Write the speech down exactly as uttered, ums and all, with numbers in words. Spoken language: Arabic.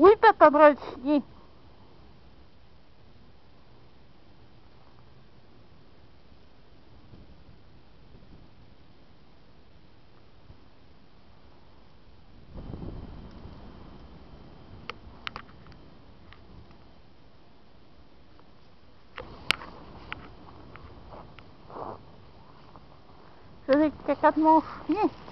Oui, papa Brelchier. Je vais caca de mon chien.